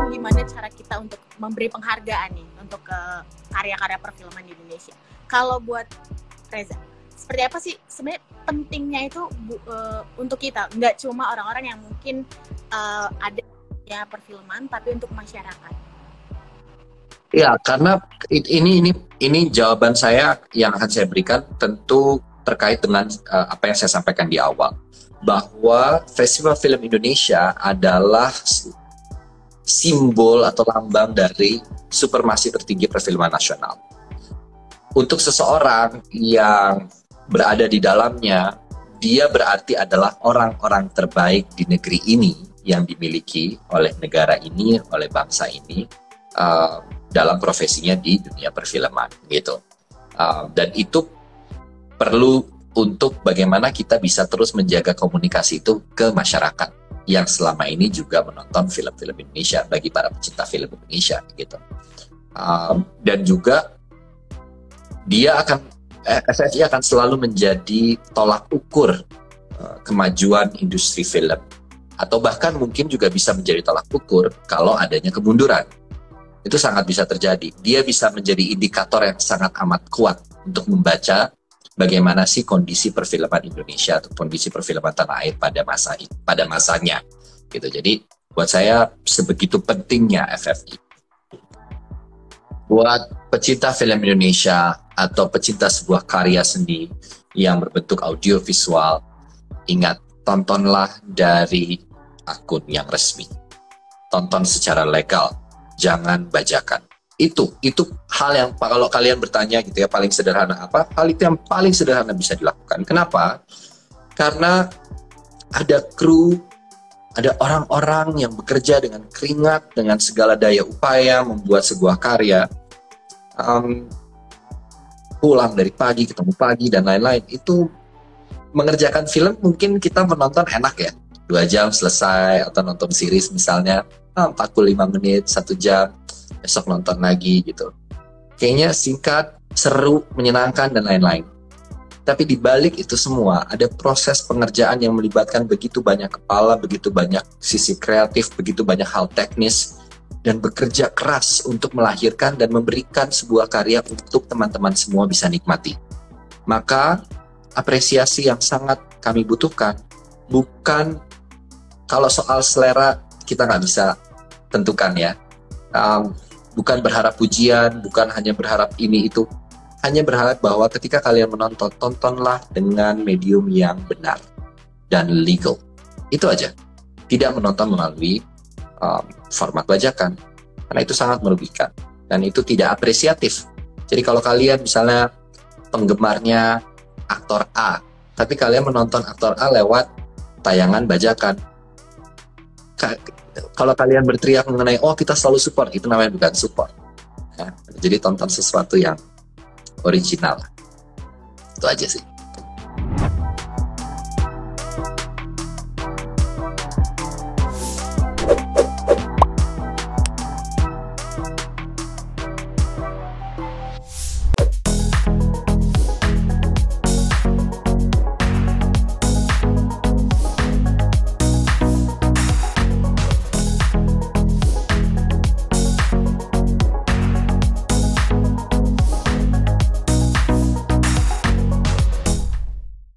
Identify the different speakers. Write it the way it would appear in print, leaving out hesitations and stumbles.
Speaker 1: gimana cara kita untuk memberi penghargaan nih untuk ke karya-karya perfilman di Indonesia. Kalau buat Reza, seperti apa sih sebenarnya pentingnya itu untuk kita, nggak cuma orang-orang yang mungkin ada ya perfilman, tapi untuk masyarakat.
Speaker 2: Ya, karena ini jawaban saya yang akan saya berikan tentu terkait dengan apa yang saya sampaikan di awal, bahwa Festival Film Indonesia adalah simbol atau lambang dari supremasi tertinggi perfilman nasional. Untuk seseorang yang berada di dalamnya, dia berarti adalah orang-orang terbaik di negeri ini yang dimiliki oleh negara ini, oleh bangsa ini, dalam profesinya di dunia perfilman, gitu. Dan itu perlu untuk bagaimana kita bisa terus menjaga komunikasi itu ke masyarakat yang selama ini juga menonton film-film Indonesia, bagi para pecinta film Indonesia, gitu. Dan juga FFI akan selalu menjadi tolak ukur kemajuan industri film, atau bahkan mungkin juga bisa menjadi tolak ukur kalau adanya kemunduran. Itu sangat bisa terjadi. Dia bisa menjadi indikator yang sangat amat kuat untuk membaca bagaimana sih kondisi perfilman Indonesia atau kondisi perfilman tanah air pada masanya, gitu. Jadi buat saya sebegitu pentingnya FFI. Buat pecinta film Indonesia atau pecinta sebuah karya seni yang berbentuk audiovisual, ingat, tontonlah dari akun yang resmi. Tonton secara legal, jangan bajakan. Itu hal yang kalau kalian bertanya gitu ya, paling sederhana apa? Hal itu yang paling sederhana bisa dilakukan. Kenapa? Karena ada kru, ada orang-orang yang bekerja dengan keringat, dengan segala daya upaya membuat sebuah karya. Pulang dari pagi, ketemu pagi, dan lain-lain. Itu mengerjakan film mungkin kita menonton enak ya, 2 jam selesai, atau nonton series misalnya 45 menit, 1 jam, besok nonton lagi gitu. Kayaknya singkat, seru, menyenangkan, dan lain-lain. Tapi di balik itu semua ada proses pengerjaan yang melibatkan begitu banyak kepala, begitu banyak sisi kreatif, begitu banyak hal teknis, dan bekerja keras untuk melahirkan dan memberikan sebuah karya untuk teman-teman semua bisa nikmati. Maka apresiasi yang sangat kami butuhkan bukan, kalau soal selera kita nggak bisa tentukan ya, bukan berharap pujian, bukan hanya berharap ini itu, hanya berharap bahwa ketika kalian menonton, tontonlah dengan medium yang benar dan legal. Itu aja. Tidak menonton melalui format bajakan, karena itu sangat merugikan dan itu tidak apresiatif. Jadi kalau kalian misalnya penggemarnya aktor A, tapi kalian menonton aktor A lewat tayangan bajakan, kalau kalian berteriak mengenai oh kita selalu support, itu namanya bukan support ya. Jadi tonton sesuatu yang original. Itu aja sih.